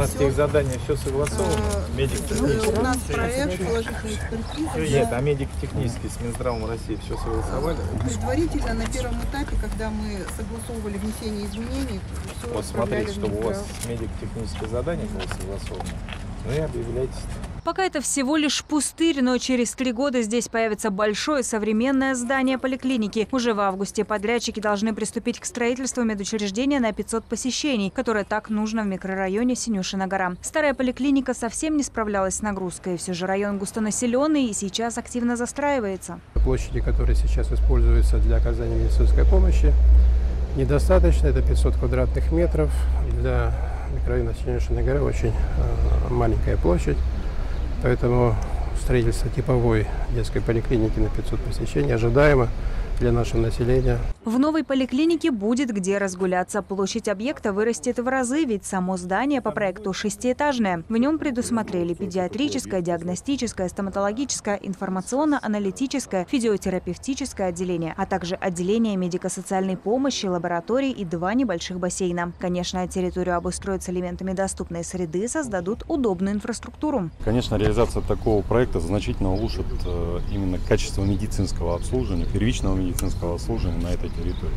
нас техзадание все согласовано. Медико-технически. У нас проект положительной экспертизы. Нет, а медико-технически с Минздравом России все согласовали. Предварительно на первом этапе, когда мы согласовывали внесение изменений, все Вот смотрите, чтобы у вас медико-техническое задание было согласовано. Ну и объявляйтесь. Пока это всего лишь пустырь, но через 3 года здесь появится большое современное здание поликлиники. Уже в августе подрядчики должны приступить к строительству медучреждения на 500 посещений, которое так нужно в микрорайоне Синюшина гора. Старая поликлиника совсем не справлялась с нагрузкой. Все же район густонаселенный и сейчас активно застраивается. Площади, которые сейчас используются для оказания медицинской помощи, недостаточно. Это 500 квадратных метров. Для микрорайона Синюшина гора очень маленькая площадь. Поэтому строительство типовой детской поликлиники на 500 посещений ожидаемо для нашего населения. В новой поликлинике будет где разгуляться. Площадь объекта вырастет в разы, ведь само здание по проекту 6-этажное. В нем предусмотрели педиатрическое, диагностическое, стоматологическое, информационно-аналитическое, физиотерапевтическое отделение, а также отделение медико-социальной помощи, лабораторий и 2 небольших бассейна. Конечно, территорию обустроят с элементами доступной среды, создадут удобную инфраструктуру. Конечно, реализация такого проекта значительно улучшит именно качество медицинского обслуживания, первичного медицинского обслуживания на этой территории.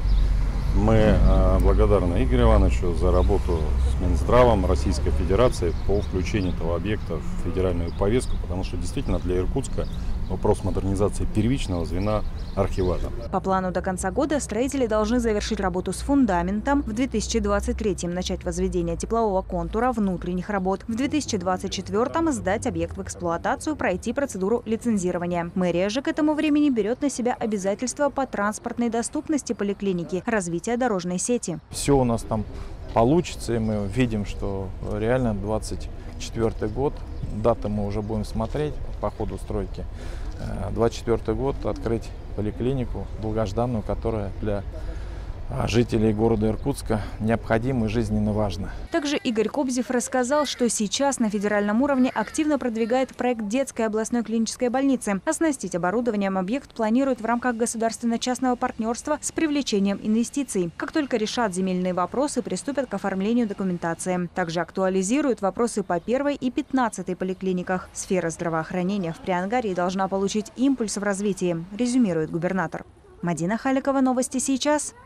Мы благодарны Игорю Ивановичу за работу с Минздравом Российской Федерации по включению этого объекта в федеральную повестку, потому что действительно для Иркутска вопрос модернизации первичного звена архиважен. По плану до конца года строители должны завершить работу с фундаментом, в 2023-м начать возведение теплового контура, внутренних работ, в 2024-м сдать объект в эксплуатацию, пройти процедуру лицензирования. Мэрия же к этому времени берет на себя обязательства по транспортной доступности поликлиники, развития дорожной сети. Все у нас там получится, и мы видим, что реально 24 год, даты мы уже будем смотреть по ходу стройки. 24 год открыть поликлинику долгожданную, которая для жителей города Иркутска необходимо и жизненно важно. Также Игорь Кобзев рассказал, что сейчас на федеральном уровне активно продвигает проект детской областной клинической больницы. Оснастить оборудованием объект планируют в рамках государственно-частного партнерства с привлечением инвестиций. Как только решат земельные вопросы, приступят к оформлению документации. Также актуализируют вопросы по 1-й и 15-й поликлиниках. Сфера здравоохранения в Приангарии должна получить импульс в развитии, резюмирует губернатор. Мадина Халикова, новости сейчас.